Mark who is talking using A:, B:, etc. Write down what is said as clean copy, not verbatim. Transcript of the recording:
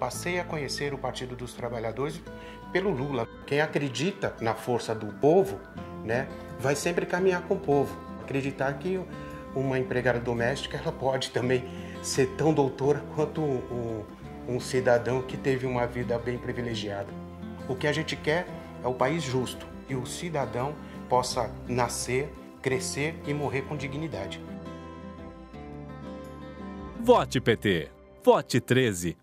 A: Passei a conhecer o Partido dos Trabalhadores pelo Lula. Quem acredita na força do povo, né, vai sempre caminhar com o povo. Acreditar que uma empregada doméstica ela pode também ser tão doutora quanto um cidadão que teve uma vida bem privilegiada. O que a gente quer é o país justo, que o cidadão possa nascer, crescer e morrer com dignidade.
B: Vote PT. Vote 13.